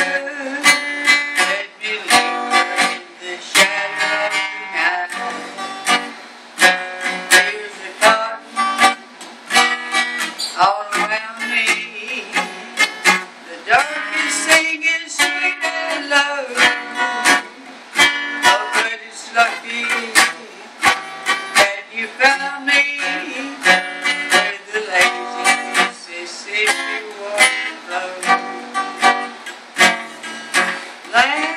let me linger in the shadow of the night. Here's the cotton all around me. The dark is singing sweet and low. Oh, but it's lucky that you found me where the lazy Mississippi water flows.